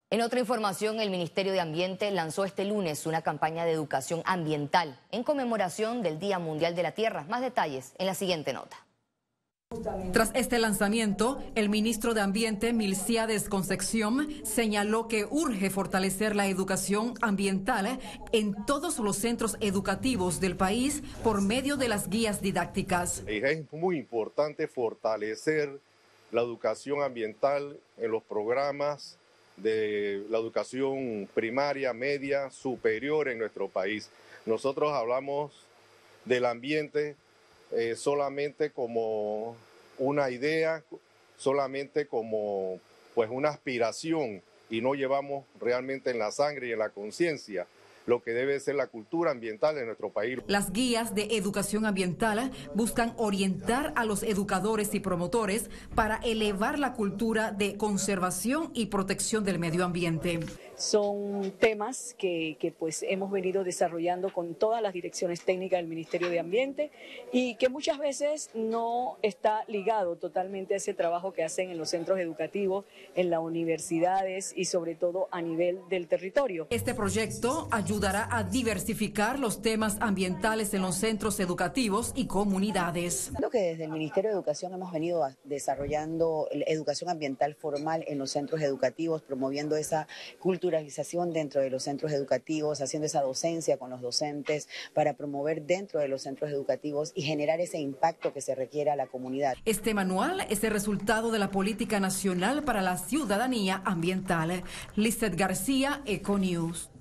En otra información, el Ministerio de Ambiente lanzó este lunes una campaña de educación ambiental en conmemoración del Día Mundial de la Tierra. Más detalles en la siguiente nota. Tras este lanzamiento, el ministro de Ambiente, Milcíades Concepción, señaló que urge fortalecer la educación ambiental en todos los centros educativos del país por medio de las guías didácticas. Es muy importante fortalecer la educación ambiental en los programas de la educación primaria, media, superior en nuestro país. Nosotros hablamos del ambiente solamente como una idea, solamente como pues una aspiración, y no llevamos realmente en la sangre y en la conciencia lo que debe ser la cultura ambiental en nuestro país. Las guías de educación ambiental buscan orientar a los educadores y promotores para elevar la cultura de conservación y protección del medio ambiente. Son temas que pues hemos venido desarrollando con todas las direcciones técnicas del Ministerio de Ambiente y que muchas veces no está ligado totalmente a ese trabajo que hacen en los centros educativos, en las universidades y sobre todo a nivel del territorio. Este proyecto ayudará a diversificar los temas ambientales en los centros educativos y comunidades. Creo que desde el Ministerio de Educación hemos venido desarrollando educación ambiental formal en los centros educativos, promoviendo esa culturalización dentro de los centros educativos, haciendo esa docencia con los docentes para promover dentro de los centros educativos y generar ese impacto que se requiere a la comunidad. Este manual es el resultado de la Política Nacional para la Ciudadanía Ambiental. Lizeth García, Econews.